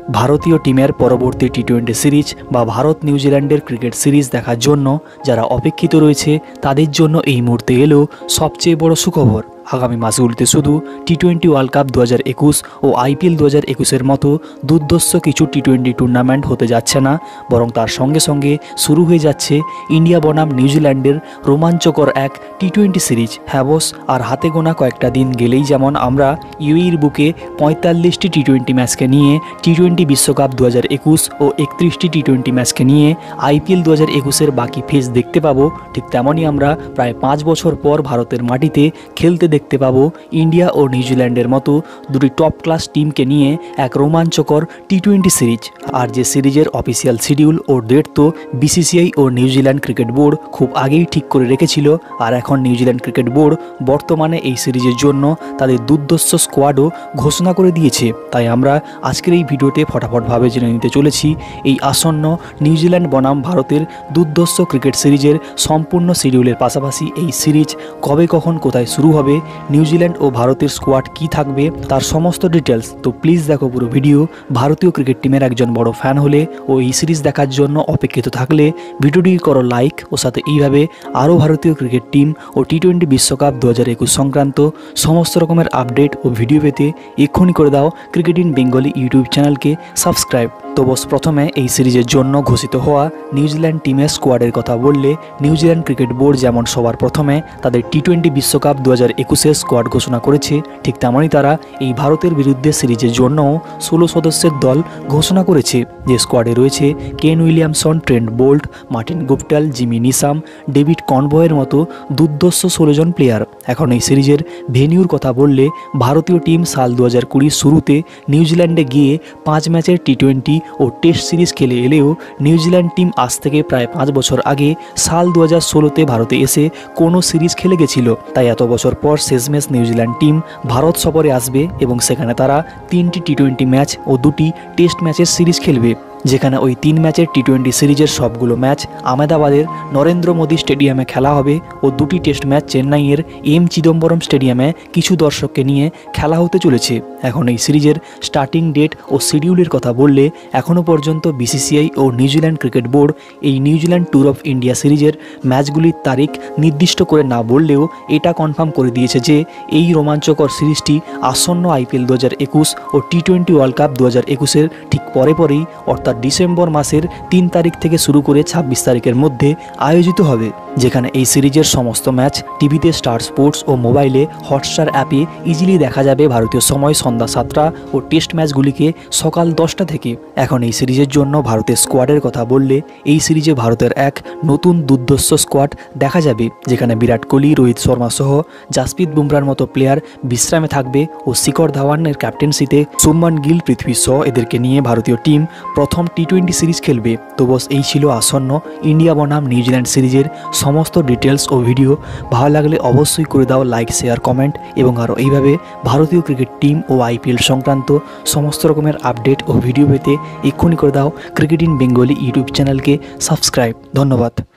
ভারতীয় টিমের পরবর্তী টি-20 সিরিজ বা ভারত নিউজিল্যান্ডের ক্রিকেট সিরিজ দেখার জন্য যারা অপেক্ষিত রয়েছে তাদের জন্য এই মুহূর্তে এলো সবচেয়ে বড় সুখবর। আগামী মাসগুলিতে শুধু টি-20 ওয়ার্ল্ড কাপ 2021 ও আইপিএল 2021-এর মতো দুর্ধর্ষ কিছু টি-20 টুর্নামেন্ট হতে যাচ্ছে না, বরং তার সঙ্গে সঙ্গে শুরু হয়ে যাচ্ছে ইন্ডিয়া বনাম নিউজিল্যান্ডের রোমাঞ্চকর এক টি-20 সিরিজ। হ্যাঁ বস, আর হাতে গোনা কয়েকটা দিন গেলেই যেমন আমরা ইউএইর বুকে 45টি টি-20 ম্যাচকে নিয়ে টি-20 বিশ্বকাপ 2021 ও 31টি টি-20 ম্যাচকে নিয়ে আইপিএল 2021-এর বাকি ফেজ দেখতে পাবো, ঠিক তেমনই আমরা প্রায় 5 বছর পর ভারতের মাটিতে খেলতে দেখতে পাবো ইন্ডিয়া ও নিউজিল্যান্ডের মতো দুটি টপ ক্লাস টিমকে নিয়ে এক রোমাঞ্চকর টি-20 সিরিজ। আর যে সিরিজের অফিসিয়াল শিডিউল ও ডেট তো বিসিসিআই ও নিউজিল্যান্ড ক্রিকেট বোর্ড খুব আগেই ঠিক করে রেখেছিল, আর এখন নিউজিল্যান্ড ক্রিকেট বোর্ড বর্তমানে এই সিরিজের জন্য তাদের দুর্ধর্ষ স্কোয়াডও ঘোষণা করে দিয়েছে। তাই আমরা আজকের এই ভিডিওতে ফটাফটভাবে জেনে নিতে চলেছি এই আসন্ন নিউজিল্যান্ড বনাম ভারতের দুর্ধর্ষ ক্রিকেট সিরিজের সম্পূর্ণ শিডিউলের পাশাপাশি এই সিরিজ কবে কখন কোথায় শুরু হবে, নিউজিল্যান্ড ও ভারতের স্কোয়াড কি থাকবে তার সমস্ত ডিটেলস। তো প্লিজ দেখো পুরো ভিডিও। ভারতীয় ক্রিকেট টিমের একজন বড় ফ্যান হলে ও এই সিরিজ দেখার জন্য অপেক্ষিত থাকলে ভিডিওটি করো লাইক, ও সাথে এইভাবে আরও ভারতীয় ক্রিকেট টিম ও টি-20 বিশ্বকাপ 2021 সংক্রান্ত সমস্ত রকমের আপডেট ও ভিডিও পেতে এক্ষুনি করে দাও ক্রিকেট ইন বেঙ্গলি ইউটিউব চ্যানেলকে সাবস্ক্রাইব। তো বস, প্রথমে এই সিরিজের জন্য ঘোষিত হওয়া নিউজিল্যান্ড টিমের স্কোয়াডের কথা বললে নিউজিল্যান্ড ক্রিকেট বোর্ড যেমন সবার প্রথমে তাদের টি-20 বিশ্বকাপ 2021-এর স্কোয়াড ঘোষণা করেছে, ঠিক তেমনই তারা এই ভারতের বিরুদ্ধে সিরিজের জন্যও 16 সদস্যের দল ঘোষণা করেছে। যে স্কোয়াডে রয়েছে Kane Williamson, Trent Boult, Martin Guptill, Jimmy Neesham, David কনভয়ের মতো দুর্ধর্ষ 16 জন প্লেয়ার। এখন এই সিরিজের ভেনিউর কথা বললে ভারতীয় টিম সাল 2020 শুরুতে নিউজিল্যান্ডে গিয়ে 5 ম্যাচের টি-20 ও টেস্ট সিরিজ খেলে এলেও নিউজিল্যান্ড টিম আজ থেকে প্রায় 5 বছর আগে সাল 2016-তে ভারতে এসে কোনো সিরিজ খেলে গেছিল। তাই এত বছর পর শেষমেশ নিউজিল্যান্ড টিম ভারত সফরে আসবে এবং সেখানে তারা 3টি টি-20 ম্যাচ ও 2টি টেস্ট ম্যাচের সিরিজ খেলবে, যেখানে ওই 3 ম্যাচের টি-20 সিরিজের সবগুলো ম্যাচ আহমেদাবাদের নরেন্দ্র মোদী স্টেডিয়ামে খেলা হবে ও 2টি টেস্ট ম্যাচ চেন্নাইয়ের এম চিদম্বরম স্টেডিয়ামে কিছু দর্শককে নিয়ে খেলা হতে চলেছে। এখন এই সিরিজের স্টার্টিং ডেট ও শিডিউলের কথা বললে এখনও পর্যন্ত বিসিসিআই ও নিউজিল্যান্ড ক্রিকেট বোর্ড এই নিউজিল্যান্ড ট্যুর অফ ইন্ডিয়া সিরিজের ম্যাচগুলির তারিখ নির্দিষ্ট করে না বললেও এটা কনফার্ম করে দিয়েছে যে এই রোমাঞ্চকর সিরিজটি আসন্ন আইপিএল 2021 ও টি-20 ওয়ার্ল্ড কাপ 2021-এর ঠিক পরেই অর্থাৎ ডিসেম্বর মাসের 3 তারিখ থেকে শুরু করে 26 তারিখের মধ্যে আয়োজিত হবে, যেখানে এই সিরিজের সমস্ত ম্যাচ টিভিতে স্টার স্পোর্টস ও মোবাইলে হটস্টার অ্যাপে ইজিলি দেখা যাবে ভারতীয় সময় সন্ধ্যা 7টা ও টেস্ট ম্যাচগুলিকে সকাল 10টা থেকে। এখন এই সিরিজের জন্য ভারতের স্কোয়াডের কথা বললে এই সিরিজে ভারতের এক নতুন দুর্ধর্ষ স্কোয়াড দেখা যাবে, যেখানে বিরাট কোহলি, রোহিত শর্মা সহ জাসপ্রীত বুমরার মতো প্লেয়ার বিশ্রামে থাকবে ও শিখর ধাওয়ানের ক্যাপ্টেন্সিতে শুভমান গিল, পৃথ্বী শ এদেরকে নিয়ে ভারতীয় টিম প্রথম টি-20 সিরিজ খেলবে। তো বস, এই ছিল আসন্ন ইন্ডিয়া বনাম নিউজিল্যান্ড সিরিজের সমস্ত ডিটেলস ও ভিডিও। ভালো লাগলে অবশ্যই করে দাও লাইক, শেয়ার, কমেন্ট, এবং আরও এইভাবে ভারতীয় ক্রিকেট টিম ও আইপিএল সংক্রান্ত সমস্ত রকমের আপডেট ও ভিডিও পেতে এক্ষুনি করে দাও ক্রিকেট ইন বেঙ্গলি ইউটিউব চ্যানেলকে সাবস্ক্রাইব। ধন্যবাদ।